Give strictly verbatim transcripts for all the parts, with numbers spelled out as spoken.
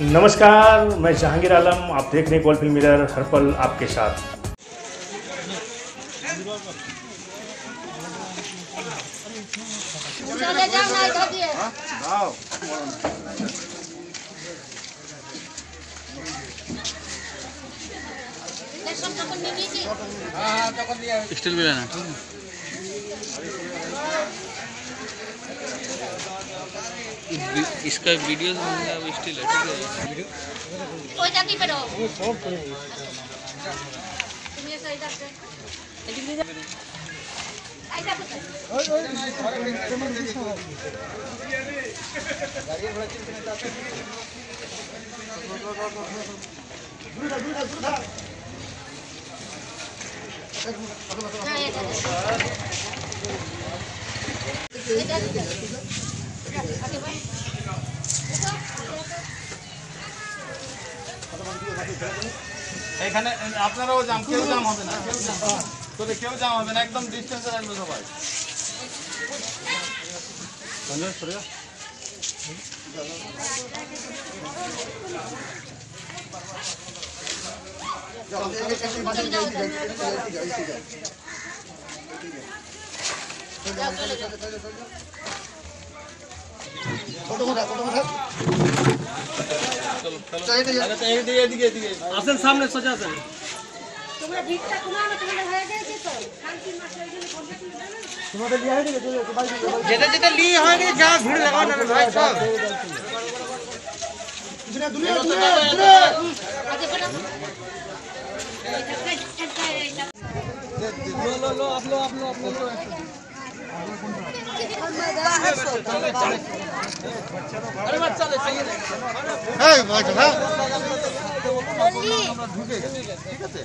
नमस्कार, मैं जहांगीर आलम। आप देख रहे हैं गोल्ड फिल्म मिरर, हर पल आपके साथ। स्टिल भी लेना इसका वीडियो अब स्टिल है, ठीक है। हो जाती पर वो सब करे तुम ये सही दाते ऐसा कुछ ओए ओए गाड़ी बड़ा चिंता जाते दूर दूर दूर हां ये आगे बढ़ এখানে আপনারাও জাম কেউ জাম হবে না কেউ জাম তো কেউ জাম হবে না একদম ডিসটেন্সে রাখবে সবাই সঞ্জয় সরে যা ফটো ফটো ফটো ফটো আসেন সামনে সোজা আসেন তোমরা ভিড়টা কমানো তোমাদের হয়ে গেছে তো শান্তি মাস হয়ে গেলে কমপ্লিট হয়ে যাবে তোমাদের লিয়ে হয়ে গেছে যেটা যেটা লিয়ে হয়ে গেছে যা ভিড় লাগাও না ভাই সব দুনিয়া দুনিয়া দুনিয়া আগে বলো लो लो लो आप लो आप लो आप लो अरे बच्चा ले चाहिए ए बच्चा আমরা ঢুকে গেছি ঠিক আছে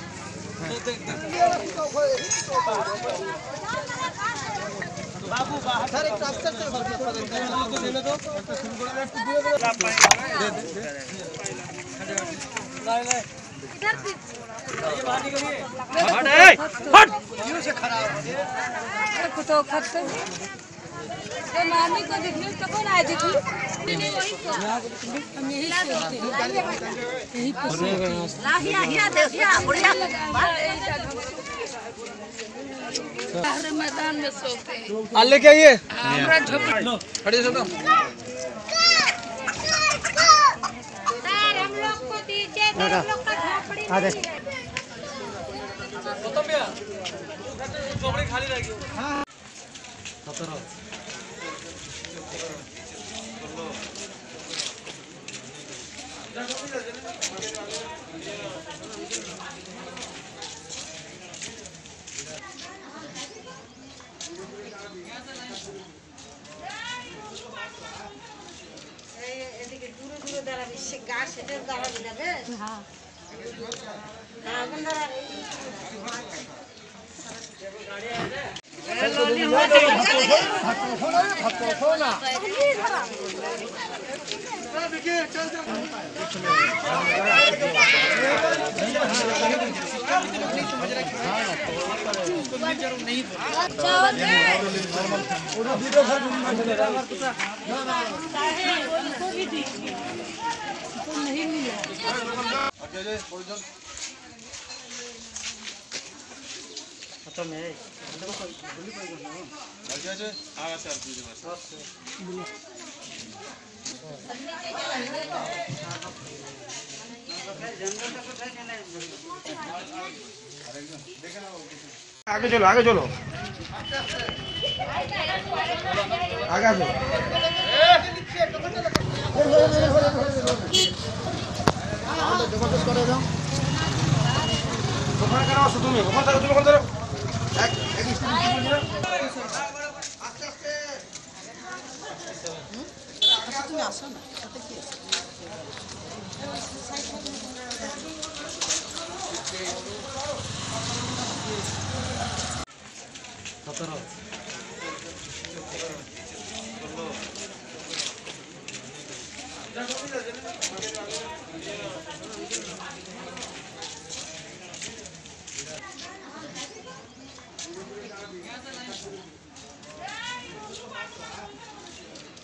বাবু বাহার একটু আস্তে আস্তে ঘর তো দেনে তো একটা শুরু করে একটু দিয়ে দে দে লাই লাই इधर ये बाहर निकलिए हट ए हट यूं से खराब है तो खत्म ये मामी को देखिए तो कौन आए देखी नहीं वही को हम यही यही लाहिया हिया देखिया बढ़िया बाहर मैदान में सोते आ लेके आइए हमरा झोपड़ी हट जाओ तो सर हम लोग को दीजिए हम लोग का झोपड़ी आ देख खत्म भैया झोपड़ी खाली रह गई हां सत्रह এদিকে দূরে দূরে দাঁড়াবি সে গাছ সেটা দাঁড়াবি না রে হ্যাঁ হ্যাঁ বন্ধুরা नहीं मिला अकेले ओरिजिनल खत्म है अच्छा अच्छा आगा सर दीजिए बस आगे चलो आगे चलो आगे आगे ওখানে কেন আসো তুমি ওখানে থাকো তুমি ওখানে ধরো এক এক স্টেপ আস্তে আস্তে আচ্ছা তুমি আসো না সাথে কি আছে सत्रह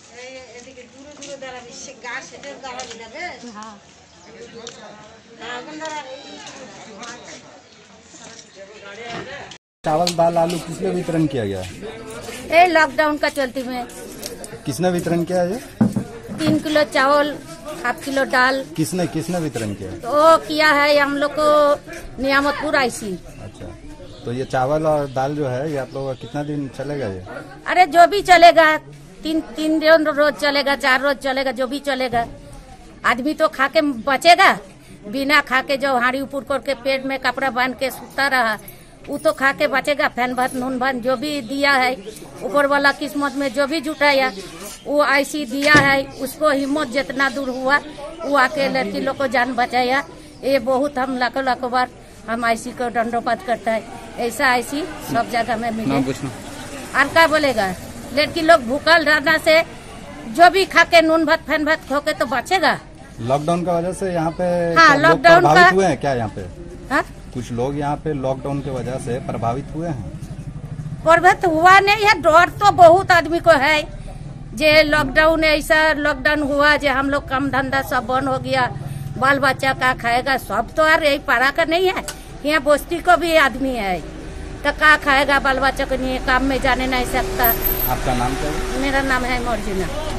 এই এদিকে দূরে দূরে দাঁড়া বেশি গাছ সেটার দাঁড়াবি না বে হ্যাঁ হ্যাঁ এখন দাঁড়া चावल दाल आलू किसने वितरण किया गया है? ये लॉकडाउन का चलती में किसने वितरण किया है? तीन किलो चावल हाफ किलो दाल किसने किसने वितरण किया है? तो किया है हम लोग को नियामतपुर आईसी। अच्छा, तो ये चावल और दाल जो है ये आप लोग का कितना दिन चलेगा ये? अरे जो भी चलेगा, तीन तीन दिन रोज चलेगा, चार रोज चलेगा, जो भी चलेगा। आदमी तो खा के बचेगा, बिना खा के जो हाड़ी ऊपर करके पेट में कपड़ा बांध के सुता रहा वो तो खा के बचेगा। फैन भात नून भात जो भी दिया है ऊपर वाला किस्मत में जो भी जुटाया वो आईसी दिया है, उसको हिम्मत जितना दूर हुआ वो आके लड़की लोग को जान बचाया। ये बहुत हम लाखों लाखों बार हम आईसी को दंडोपात करता है। ऐसा आईसी सब जगह में मिले। और क्या बोलेगा, लड़की लोग भूखल रहना से जो भी खा के नून भात फैन भात खो के तो बचेगा। लॉकडाउन का वजह से यहाँ पे हाँ, क्या लोग लॉकडाउन प्रभावित का- हुए हैं क्या? यहाँ पे हाँ? कुछ लोग यहाँ पे लॉकडाउन की वजह से प्रभावित हुए हैं। प्रभावित हुआ नहीं है, डर तो बहुत आदमी को है। जे लॉकडाउन ऐसा लॉकडाउन हुआ जे हम लोग काम धंधा सब बंद हो गया, बाल बच्चा का खाएगा, सब तो यार यही पारा का नहीं है। यहाँ बस्ती को भी आदमी है तो का खाएगा, बाल बच्चा को नहीं काम में जाने नहीं सकता। आपका नाम क्या है? मेरा नाम है मर्जिना।